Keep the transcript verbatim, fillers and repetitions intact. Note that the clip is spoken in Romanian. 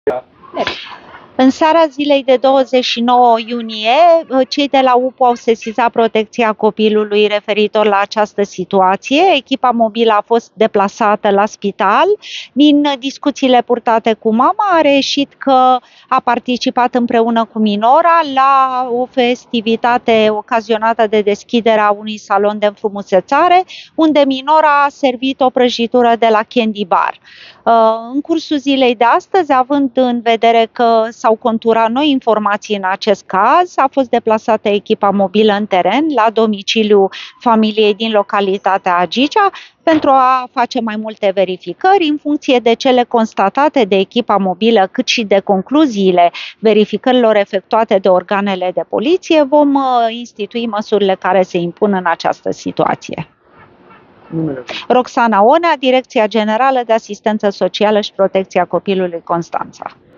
În seara zilei de douăzeci și nouă iunie, cei de la U P U au sesizat Protecția Copilului referitor la această situație. Echipa mobilă a fost deplasată la spital. Din discuțiile purtate cu mama a reieșit că a participat împreună cu minora la o festivitate ocazionată de deschiderea unui salon de înfrumusețare, unde minora a servit o prăjitură de la Candy Bar. În cursul zilei de astăzi, având în vedere că s-au conturat noi informații în acest caz, a fost deplasată echipa mobilă în teren, la domiciliul familiei din localitatea Agigea, pentru a face mai multe verificări în funcție de cele constatate de echipa mobilă, cât și de concluziile verificărilor efectuate de organele de poliție. Vom institui măsurile care se impun în această situație. Roxana Onea, Direcția Generală de Asistență Socială și Protecția Copilului, Constanța.